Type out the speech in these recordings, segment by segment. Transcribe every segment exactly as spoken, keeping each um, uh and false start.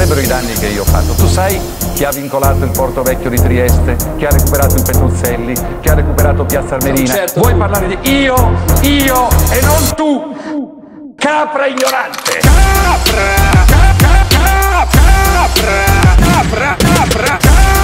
sarebbero i danni che io ho fatto. Tu sai chi ha vincolato il Porto Vecchio di Trieste, chi ha recuperato il Petruzzelli, chi ha recuperato Piazza Armerina? Certo. Vuoi parlare di io, io e non tu? Capra ignorante! Capra! Capra! Capra! Capra! Capra!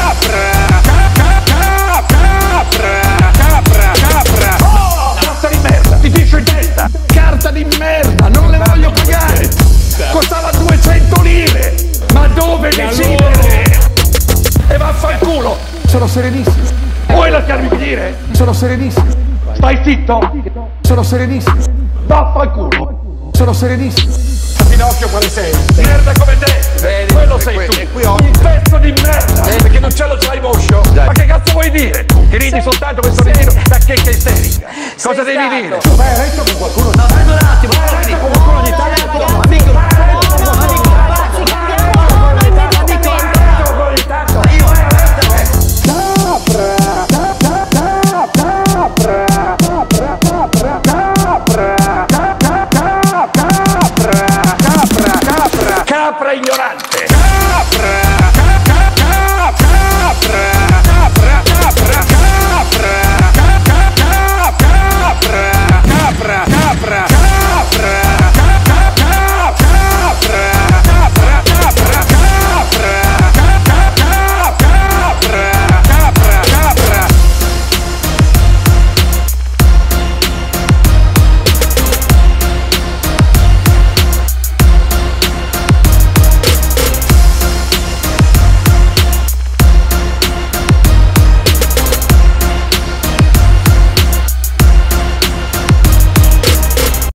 Capra! Capra! Capra! Oh! Carta di merda! Ti dice in testa! Carta di merda! Non le voglio pagare! Costava duecento lire! Ma dove decidere? E vaffanculo! Sono serenissimo! Vuoi lasciarmi finire? Sono serenissimo! Stai zitto! Sono serenissimo! Vaffanculo! Sono serenissimo! Pinocchio quale sei? Merda come te! Vedi, Quello e sei qui- tu! e qui ho- Un pezzo di merda! Vedi? Perché non ce lo c'hai moscio! Dai. Ma che cazzo vuoi dire? Ti ridi soltanto questo ritiro da checca isterica! Cosa devi stato. dire? Vai a letto con qualcuno! Ma vai un attimo, vai a letto con qualcuno di talento, amico.